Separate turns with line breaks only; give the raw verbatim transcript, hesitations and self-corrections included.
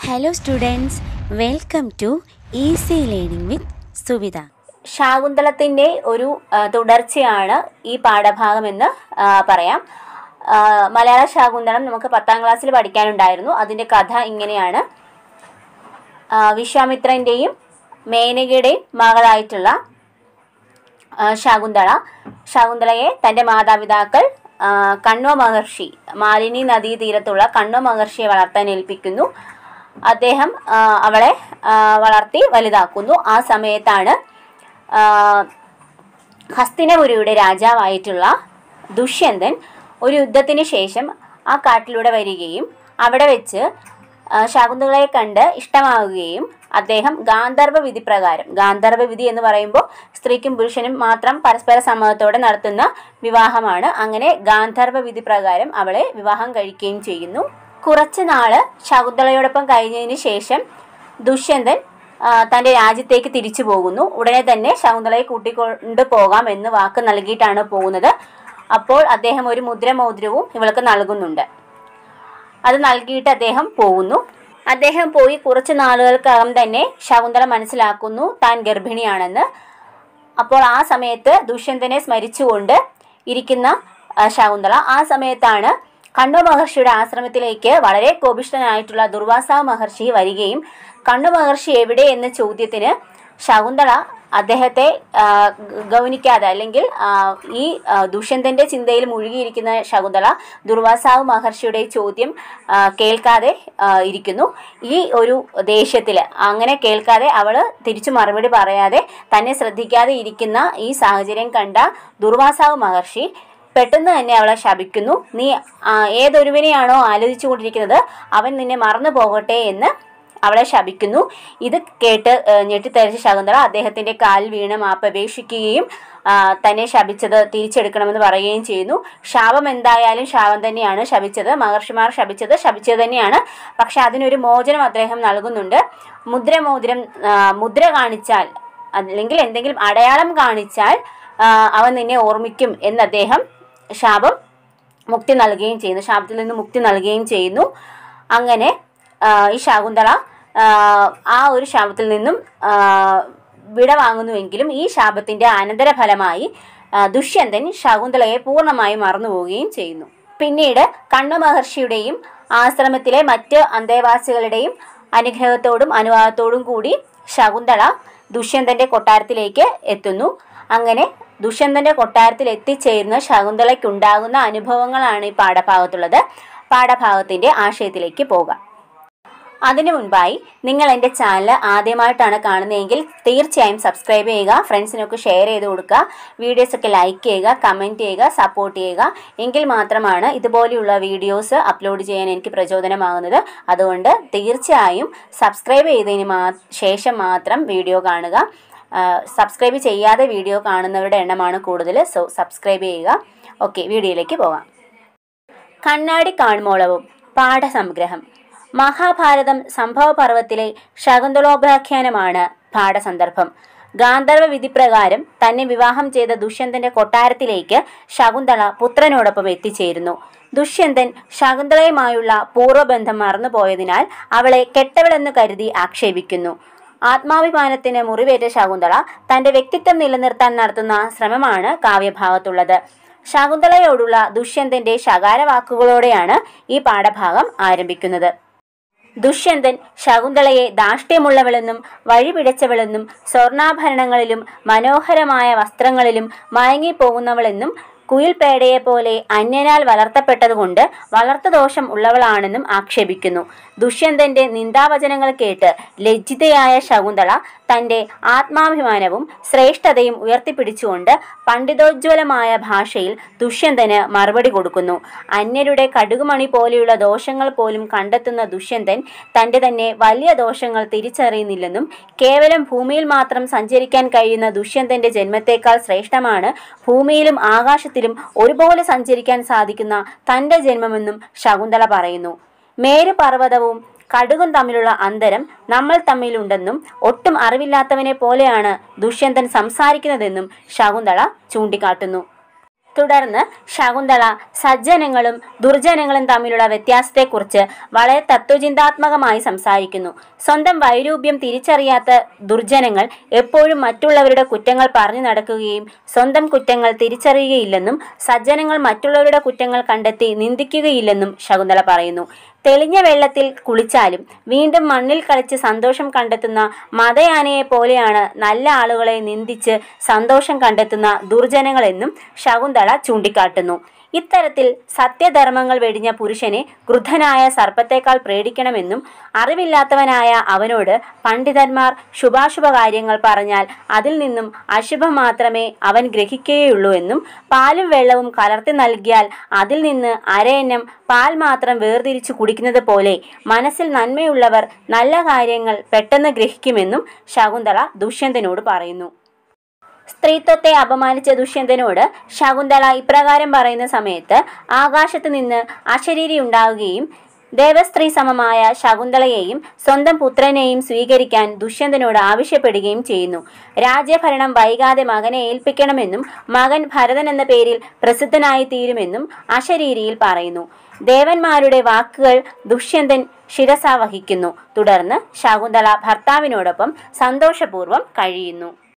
Hello students, welcome to Easy Learning with Suvitha.
ശാകുന്തളത്തിൻ്റെ ഒരു തുടർച്ചയാണ് ഈ പാഠഭാഗമെന്ന് പറയാം. മലയാള ശാകുന്തളം നമുക്ക് പത്താം ക്ലാസ്സിൽ പഠിക്കാനുണ്ടായിരുന്നു. അതിൻ്റെ കഥ ഇങ്ങനെയാണ്. വിശ്വാമിത്രൻ്റെയും മേനകയുടെയും മകളായിട്ടുള്ള ശാകുന്തള ശാകുന്തളയെ തൻ്റെ മാതാപിതാക്കൾ കണ്വ മഹർഷി മാലിനി നദീതീരത്തുള്ള കണ്വ മഹർഷിയെ വളർത്താൻ ഏൽപ്പിക്കുന്നു. അദ്ദേഹം അവളെ വളർത്തി വലുതാക്കുന്നു. ആ സമയത്താണ് ഹസ്തിനപുരിയുടെ രാജാവായിട്ടുള്ള ദുഷ്യന്തൻ ഒരു യുദ്ധത്തിന് ശേഷം ആ കാട്ടിലൂടെ വരികയും അവിടെ വെച്ച് ശാകുന്തളയെ കണ്ട് ഇഷ്ടമാവുകയും അദ്ദേഹം ഗാന്ധർവ വിധി പ്രകാരം, ഗാന്ധർവ വിധി എന്ന് പറയുമ്പോൾ സ്ത്രീക്കും പുരുഷനും മാത്രം പരസ്പര സമ്മതത്തോടെ നടത്തുന്ന വിവാഹമാണ്. അങ്ങനെ ഗാന്ധർവ വിധി പ്രകാരം അവളെ വിവാഹം കഴിക്കുകയും ചെയ്യുന്നു. കുറച്ച് നാള് ശകുന്തളയോടൊപ്പം കഴിഞ്ഞതിന് ശേഷം ദുഷ്യന്തൻ തൻ്റെ രാജ്യത്തേക്ക് തിരിച്ചു പോകുന്നു. ഉടനെ തന്നെ ശകുന്തളയെ കൂട്ടിക്കൊണ്ട് പോകാം എന്ന് വാക്ക് നൽകിയിട്ടാണ് പോകുന്നത്. അപ്പോൾ അദ്ദേഹം ഒരു മുദ്രമോതിരവും ഇവൾക്ക് നൽകുന്നുണ്ട്. അത് നൽകിയിട്ട് അദ്ദേഹം പോകുന്നു. അദ്ദേഹം പോയി കുറച്ച് നാളുകൾക്കകം തന്നെ ശകുന്തള മനസ്സിലാക്കുന്നു താൻ ഗർഭിണിയാണെന്ന്. അപ്പോൾ ആ സമയത്ത് ദുഷ്യന്തനെ സ്മരിച്ചുകൊണ്ട് ഇരിക്കുന്ന ശകുന്തള ആ സമയത്താണ് കണ്വ മഹർഷിയുടെ ആശ്രമത്തിലേക്ക് വളരെ കോപിഷ്ഠനായിട്ടുള്ള ദുർവാസാവ് മഹർഷി വരികയും കണ്വ മഹർഷി എവിടെ എന്ന ചോദ്യത്തിന് ശകുന്തള അദ്ദേഹത്തെ ഗൗനിക്കാതെ, അല്ലെങ്കിൽ ഈ ദുഷ്യന്തൻ്റെ ചിന്തയിൽ മുഴുകിയിരിക്കുന്ന ശകുന്തള ദുർവാസാവ് മഹർഷിയുടെ ചോദ്യം കേൾക്കാതെ ഇരിക്കുന്നു. ഈ ഒരു ദേഷ്യത്തിൽ അങ്ങനെ കേൾക്കാതെ അവൾ തിരിച്ചു മറുപടി പറയാതെ തന്നെ ശ്രദ്ധിക്കാതെ ഇരിക്കുന്ന ഈ സാഹചര്യം കണ്ട ദുർവാസാവ് മഹർഷി പെട്ടെന്ന് തന്നെ അവളെ ശപിക്കുന്നു. നീ ഏതൊരുവനെയാണോ ആലോചിച്ചു കൊണ്ടിരിക്കുന്നത് അവൻ നിന്നെ മറന്നു പോകട്ടെ എന്ന് അവളെ ശപിക്കുന്നു. ഇത് കേട്ട് ഞെട്ടിത്തരിച്ച ശകുന്തള അദ്ദേഹത്തിൻ്റെ കാലിൽ വീണ് മാപ്പപേക്ഷിക്കുകയും തന്നെ ശപിച്ചത് തിരിച്ചെടുക്കണമെന്ന് പറയുകയും ചെയ്യുന്നു. ശാപം എന്തായാലും ശാപം തന്നെയാണ്. ശപിച്ചത് മഹർഷിമാർ ശപിച്ചത് ശപിച്ചത് തന്നെയാണ്. പക്ഷെ അതിനൊരു മോചനം അദ്ദേഹം നൽകുന്നുണ്ട്. മുദ്രമോതിരം മുദ്ര കാണിച്ചാൽ, അല്ലെങ്കിൽ എന്തെങ്കിലും അടയാളം കാണിച്ചാൽ അവൻ നിന്നെ ഓർമ്മിക്കും എന്ന് അദ്ദേഹം ശാപം മുക്തി നൽകുകയും ചെയ്യുന്നു ശാപത്തിൽ നിന്ന് മുക്തി നൽകുകയും ചെയ്യുന്നു. അങ്ങനെ ഈ ശകുന്തള ആ ഒരു ശാപത്തിൽ നിന്നും വിട വാങ്ങുന്നുവെങ്കിലും ഈ ശാപത്തിൻ്റെ അനന്തരഫലമായി ദുഷ്യന്തൻ ശകുന്തളയെ പൂർണ്ണമായി മറന്നുപോവുകയും ചെയ്യുന്നു. പിന്നീട് കണ്വ മഹർഷിയുടെയും ആശ്രമത്തിലെ മറ്റ് അന്തേവാസികളുടെയും അനുഗ്രഹത്തോടും അനുവാദത്തോടും കൂടി ശകുന്തള ദുഷ്യന്തൻ്റെ കൊട്ടാരത്തിലേക്ക് എത്തുന്നു. അങ്ങനെ ദുഷ്യന്തൻ്റെ കൊട്ടാരത്തിൽ എത്തിച്ചേരുന്ന ശകുന്തളയ്ക്കുണ്ടാകുന്ന അനുഭവങ്ങളാണ് ഈ പാഠഭാഗത്തുള്ളത്. പാഠഭാഗത്തിൻ്റെ ആശയത്തിലേക്ക് പോകാം. അതിനു മുൻപായി നിങ്ങൾ എൻ്റെ ചാനൽ ആദ്യമായിട്ടാണ് കാണുന്നതെങ്കിൽ തീർച്ചയായും സബ്സ്ക്രൈബ് ചെയ്യുക, ഫ്രണ്ട്സിനൊക്കെ ഷെയർ ചെയ്ത് കൊടുക്കുക, വീഡിയോസൊക്കെ ലൈക്ക് ചെയ്യുക, കമൻറ്റ് ചെയ്യുക, സപ്പോർട്ട് ചെയ്യുക. എങ്കിൽ മാത്രമാണ് ഇതുപോലെയുള്ള വീഡിയോസ് അപ്ലോഡ് ചെയ്യാൻ എനിക്ക് പ്രചോദനമാകുന്നത്. അതുകൊണ്ട് തീർച്ചയായും സബ്സ്ക്രൈബ് ചെയ്തതിന് മാ ശേഷം മാത്രം വീഡിയോ കാണുക. സബ്സ്ക്രൈബ് ചെയ്യാതെ വീഡിയോ കാണുന്നവരുടെ എണ്ണമാണ് കൂടുതൽ. സോ സബ്സ്ക്രൈബ് ചെയ്യുക. ഓക്കെ, വീഡിയോയിലേക്ക് പോകാം. കണ്ണാടി കാൺമോളവും പാഠസംഗ്രഹം. മഹാഭാരതം സംഭവപർവത്തിലെ ശകുന്തളോപാഖ്യാനമാണ് പാഠസന്ദർഭം. ഗാന്ധർവ വിധിപ്രകാരം തന്നെ വിവാഹം ചെയ്ത ദുഷ്യന്തന്റെ കൊട്ടാരത്തിലേക്ക് ശകുന്തള പുത്രനോടൊപ്പം എത്തിച്ചേരുന്നു. ദുഷ്യന്തൻ ശകുന്തളയുമായുള്ള പൂർവ്വബന്ധം മറന്നുപോയതിനാൽ അവളെ കെട്ടവളെന്ന് കരുതി ആക്ഷേപിക്കുന്നു. ആത്മാഭിമാനത്തിന് മുറിവേറ്റ ശകുന്തള തന്റെ വ്യക്തിത്വം നിലനിർത്താൻ നടത്തുന്ന ശ്രമമാണ് കാവ്യഭാഗത്തുള്ളത്. ശകുന്തളയോടുള്ള ദുഷ്യന്തന്റെ ശകാരവാക്കുകളോടെയാണ് ഈ പാഠഭാഗം ആരംഭിക്കുന്നത്. ദുഷ്യന്തൻ ശകുന്തളയെ ധാർഷ്ട്യമുള്ളവളെന്നും വഴിപിഴച്ചവളെന്നും സ്വർണ്ണാഭരണങ്ങളിലും മനോഹരമായ വസ്ത്രങ്ങളിലും മയങ്ങിപ്പോകുന്നവളെന്നും കുയിൽപേടയെ പോലെ അന്യനാൽ വളർത്തപ്പെട്ടതുകൊണ്ട് വളർത്തദോഷം ഉള്ളവളാണെന്നും ആക്ഷേപിക്കുന്നു. ദുഷ്യന്തന്റെ നിന്ദാവചനങ്ങൾ കേട്ട് ലജ്ജിതയായ ശകുന്തള തൻ്റെ ആത്മാഭിമാനവും ശ്രേഷ്ഠതയും ഉയർത്തിപ്പിടിച്ചുകൊണ്ട് പണ്ഡിതോജ്വലമായ ഭാഷയിൽ ദുഷ്യന്തന് മറുപടി കൊടുക്കുന്നു. അന്യരുടെ കടുകുമണി പോലെയുള്ള ദോഷങ്ങൾ പോലും കണ്ടെത്തുന്ന ദുഷ്യന്തൻ തൻ്റെ തന്നെ വലിയ ദോഷങ്ങൾ തിരിച്ചറിയുന്നില്ലെന്നും കേവലം ഭൂമിയിൽ മാത്രം സഞ്ചരിക്കാൻ കഴിയുന്ന ദുഷ്യന്തന്റെ ജന്മത്തേക്കാൾ ശ്രേഷ്ഠമാണ് ഭൂമിയിലും ആകാശത്തിലും ഒരുപോലെ സഞ്ചരിക്കാൻ സാധിക്കുന്ന തൻ്റെ ജന്മമെന്നും ശകുന്തള പറയുന്നു. മേരുപർവ്വതവും കടുകും തമ്മിലുള്ള അന്തരം നമ്മൾ തമ്മിലുണ്ടെന്നും ഒട്ടും അറിവില്ലാത്തവനെ പോലെയാണ് ദുഷ്യന്തൻ സംസാരിക്കുന്നതെന്നും ശകുന്തള ചൂണ്ടിക്കാട്ടുന്നു. തുടർന്ന് ശകുന്തള സജ്ജനങ്ങളും ദുർജനങ്ങളും തമ്മിലുള്ള വ്യത്യാസത്തെക്കുറിച്ച് വളരെ തത്വചിന്താത്മകമായി സംസാരിക്കുന്നു. സ്വന്തം വൈരൂപ്യം തിരിച്ചറിയാത്ത ദുർജനങ്ങൾ എപ്പോഴും മറ്റുള്ളവരുടെ കുറ്റങ്ങൾ പറഞ്ഞു നടക്കുകയും സ്വന്തം കുറ്റങ്ങൾ തിരിച്ചറിയുകയില്ലെന്നും സജ്ജനങ്ങൾ മറ്റുള്ളവരുടെ കുറ്റങ്ങൾ കണ്ടെത്തി നിന്ദിക്കുകയില്ലെന്നും ശകുന്തള പറയുന്നു. തെളിഞ്ഞ വെള്ളത്തിൽ കുളിച്ചാലും വീണ്ടും മണ്ണിൽ കളിച്ച് സന്തോഷം കണ്ടെത്തുന്ന മതയാനയെ പോലെയാണ് നല്ല ആളുകളെ നിന്ദിച്ച് സന്തോഷം കണ്ടെത്തുന്ന ദുർജനങ്ങളെന്നും ശകുന്തള ചൂണ്ടിക്കാട്ടുന്നു. ഇത്തരത്തിൽ സത്യധർമ്മങ്ങൾ വെടിഞ്ഞ പുരുഷനെ ക്രുദ്ധനായ സർപ്പത്തേക്കാൾ പേടിക്കണമെന്നും അറിവില്ലാത്തവനായ അവനോട് പണ്ഡിതന്മാർ ശുഭാശുഭ കാര്യങ്ങൾ പറഞ്ഞാൽ അതിൽ നിന്നും അശുഭം മാത്രമേ അവൻ ഗ്രഹിക്കുകയുള്ളൂ എന്നും പാലും വെള്ളവും കലർത്തി നൽകിയാൽ അതിൽ നിന്ന് അരയന്നം പാൽ മാത്രം വേർതിരിച്ചു കുടിക്കുന്നത് പോലെ മനസ്സിൽ നന്മയുള്ളവർ നല്ല കാര്യങ്ങൾ പെട്ടെന്ന് ഗ്രഹിക്കുമെന്നും ശകുന്തള ദുഷ്യന്തനോട് പറയുന്നു. സ്ത്രീത്വത്തെ അപമാനിച്ച ദുഷ്യന്തനോട് ശകുന്തള ഇപ്രകാരം പറയുന്ന സമയത്ത് ആകാശത്ത് നിന്ന് അശരീരി ഉണ്ടാവുകയും ദേവസ്ത്രീ സമമായ ശകുന്തളയെയും സ്വന്തം പുത്രനെയും സ്വീകരിക്കാൻ ദുഷ്യന്തനോട് ആവശ്യപ്പെടുകയും ചെയ്യുന്നു. രാജ്യഭരണം വൈകാതെ മകനെ ഏൽപ്പിക്കണമെന്നും മകൻ ഭരതൻ എന്ന പേരിൽ പ്രസിദ്ധനായി തീരുമെന്നും അശരീരിയിൽ പറയുന്നു. ദേവന്മാരുടെ വാക്കുകൾ ദുഷ്യന്തൻ ശിരസാ വഹിക്കുന്നു. തുടർന്ന് ശകുന്തള ഭർത്താവിനോടൊപ്പം സന്തോഷപൂർവ്വം കഴിയുന്നു.